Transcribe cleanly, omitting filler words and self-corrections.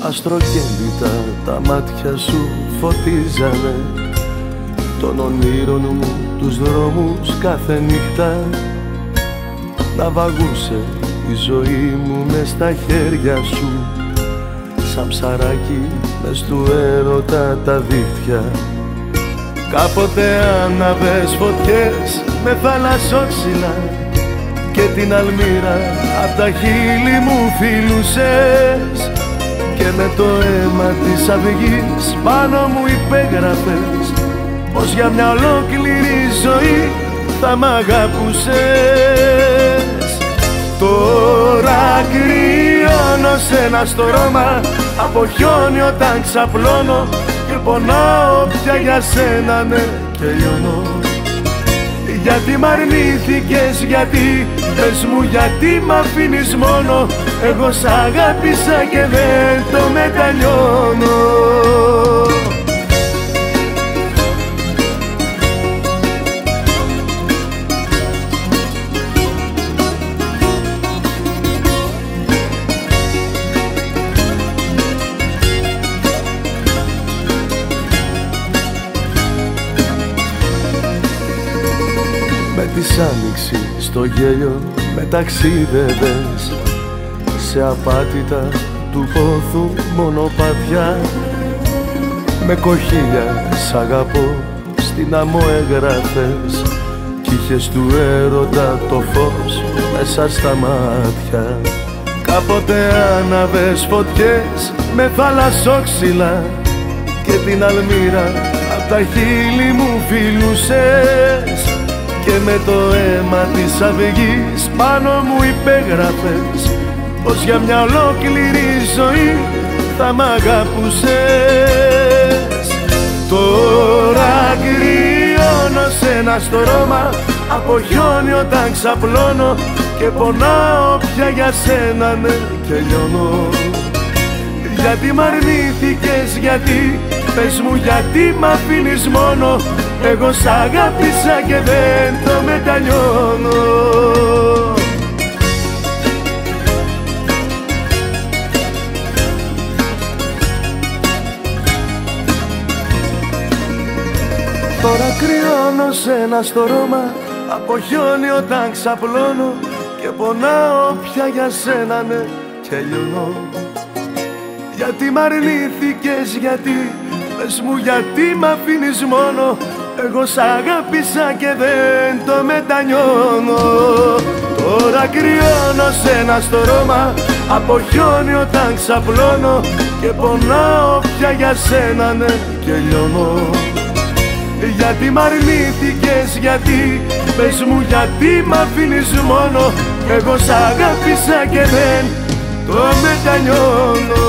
αστρογέννητα τα μάτια σου φωτίζανε των ονείρων μου τους δρόμους κάθε νύχτα. Να βαγούσε η ζωή μου μες στα χέρια σου, σαν ψαράκι μες του έρωτα τα δίχτυα. Κάποτε άναβες φωτιές με θαλασσόξυλα και την αλμύρα απ' τα χείλη μου φιλούσες, και με το αίμα της αυγής πάνω μου υπέγραφες πως για μια ολόκληρη ζωή θα μ' αγαπούσες. Τώρα κρυώνω σ' ένα στρώμα από χιόνι όταν ξαπλώνω και πονάω πια για σένα, ναι, και λιώνω. Γιατί μ' αρνήθηκες, γιατί, πες μου γιατί μ' αφήνεις μόνο? Εγώ σ' αγάπησα και δεν το μετανιώνω. Της άνοιξη στο γέλιο με ταξίδευες σε απάτητα του πόθου μονοπάτια. Με κοχύλια σ' αγαπώ στην άμμο έγραφες κι είχες του έρωτα το φως μέσα στα μάτια. Κάποτε άναβες φωτιές με θαλασσόξυλα και την αλμύρα απ' τα χείλη μου φιλούσες, και με το αίμα της αυγής πάνω μου υπέγραφες πως για μια ολόκληρη ζωή θα μ' αγαπούσες. Τώρα κρυώνω σ' ένα στρώμα από χιόνι όταν ξαπλώνω και πονάω πια για σένα, ναι, και λιώνω. Γιατί μ' αρνήθηκες, γιατί, πες μου γιατί μ' αφήνεις μόνο? Εγώ σ' αγάπησα και δεν το μετανιώνω. Τώρα κρυώνω σ' ένα στρώμα από χιόνι όταν ξαπλώνω και πονάω πια για σένα, ναι, και λιώνω. Γιατί μ' αρνήθηκες, γιατί, πες μου γιατί μ' αφήνεις μόνο? Εγώ σ' αγάπησα και δεν το μετανιώνω. Τώρα κρυώνω σ' ένα στρώμα από χιόνι όταν ξαπλώνω και πονάω πια για σένα, ναι, και λιώνω. Γιατί μ' αρνήθηκες, γιατί, πες μου γιατί μ' αφήνεις μόνο? Εγώ σ' αγάπησα και δεν το μετανιώνω.